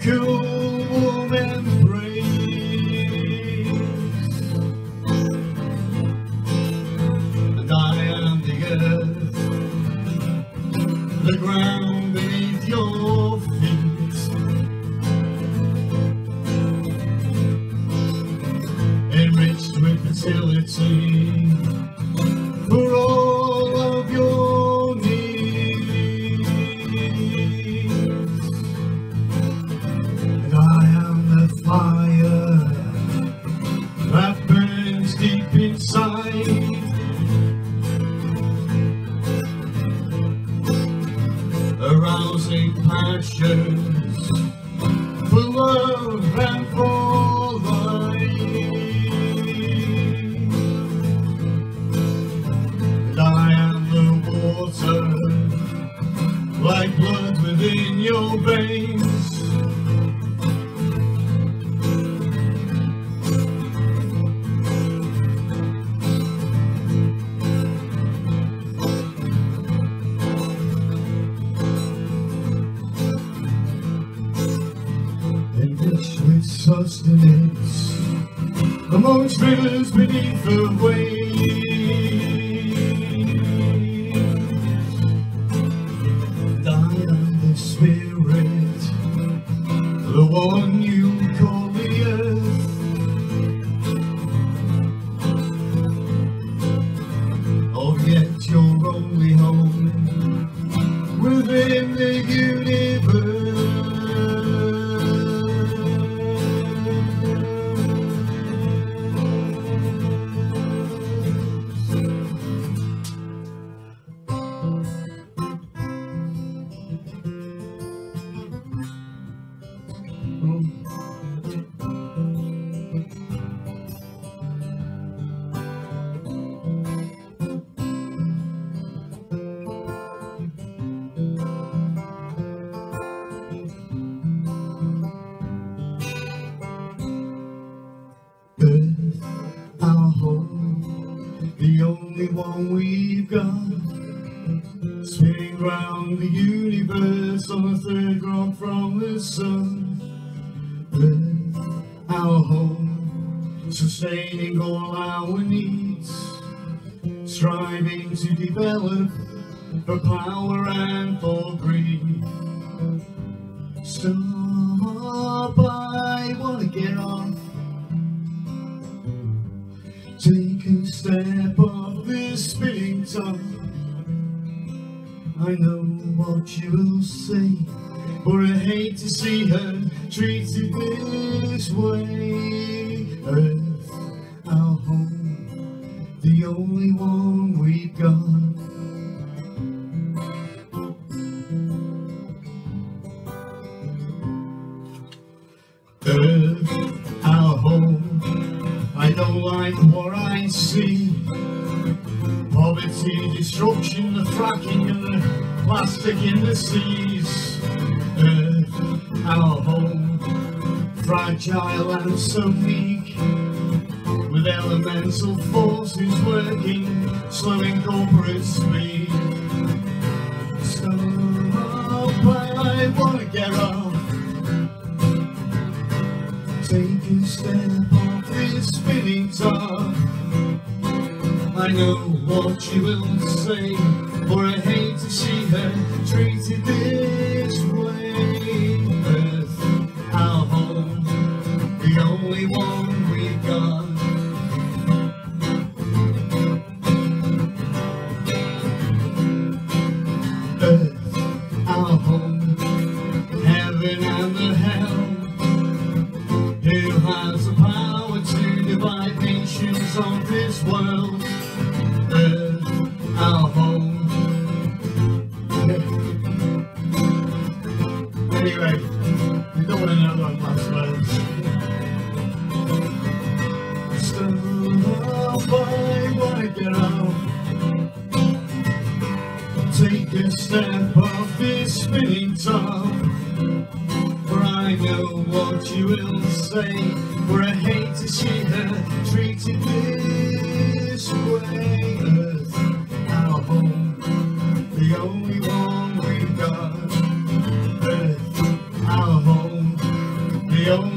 cool warm embrace, and I am the earth, the ground beneath your feet, enriched with fertility for all of your needs. And I am the fire that burns deep inside, arousing passions for love and for life. And I am the water, like blood within your veins, enriched with sustenance amongst rivers beneath the waves. And I am the spirit, the one you call the earth, oh yet you're only home within the universe. Earth, our home, the only one we've got, spinning round the universe on a third rock from the sun. Earth, our home, sustaining all our needs, striving to develop for power and for greed. Stop, I wanna get off, take a step off this spinning top. I know what you will say, but I hate to see her treated this way. Earth, our home, the only one we've got. Earth, our home, I don't like what I see. Poverty, destruction, the fracking and the plastic in the seas. Earth, our home, fragile and so weak, with elemental forces working, slowing corporate speed. Stop, I wanna get off, take a step off this spinning top. I know what you will say, but I hate to see her treated this way. Earth, our home, the only one we've got. Earth, our home, heaven and the hell. Who has the power to divide nations of this world? Earth, our home. Anyway, we don't want to know those last words. Stop, I wanna get out, take a step off this spinning top. For I know what you will say, for I hate to see her treated this way. Earth, our home, the only one we've got. Earth, our home, the only